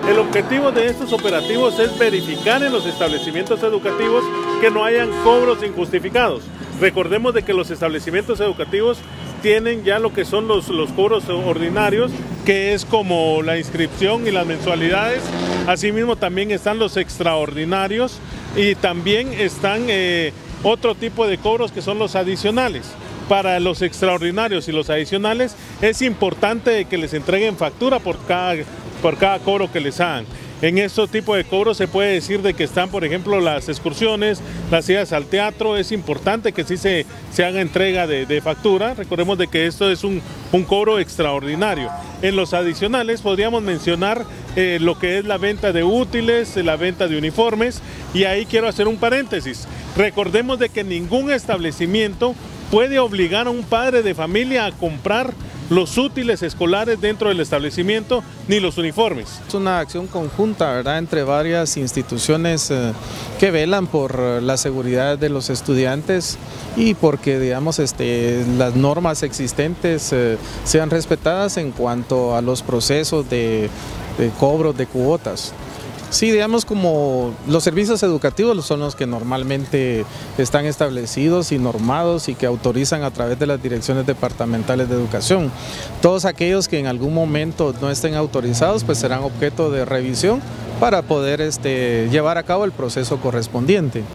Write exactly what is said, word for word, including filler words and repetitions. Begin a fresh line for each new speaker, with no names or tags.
El objetivo de estos operativos es verificar en los establecimientos educativos que no hayan cobros injustificados. Recordemos de que los establecimientos educativos tienen ya lo que son los, los cobros ordinarios, que es como la inscripción y las mensualidades. Asimismo también están los extraordinarios y también están eh, otro tipo de cobros que son los adicionales. Para los extraordinarios y los adicionales es importante que les entreguen factura por cada, por cada cobro que les hagan. En estos tipos de cobros se puede decir de que están, por ejemplo, las excursiones, las idas al teatro. Es importante que sí se, se haga entrega de, de factura. Recordemos de que esto es un, un cobro extraordinario. En los adicionales podríamos mencionar eh, lo que es la venta de útiles, la venta de uniformes, y ahí quiero hacer un paréntesis. Recordemos de que ningún establecimiento puede obligar a un padre de familia a comprar los útiles escolares dentro del establecimiento, ni los uniformes.
Es una acción conjunta, ¿verdad?, entre varias instituciones eh, que velan por la seguridad de los estudiantes y porque, digamos, este, las normas existentes eh, sean respetadas en cuanto a los procesos de, de cobro de cuotas. Sí, digamos, como los servicios educativos son los que normalmente están establecidos y normados y que autorizan a través de las direcciones departamentales de educación. Todos aquellos que en algún momento no estén autorizados pues serán objeto de revisión para poder este, llevar a cabo el proceso correspondiente.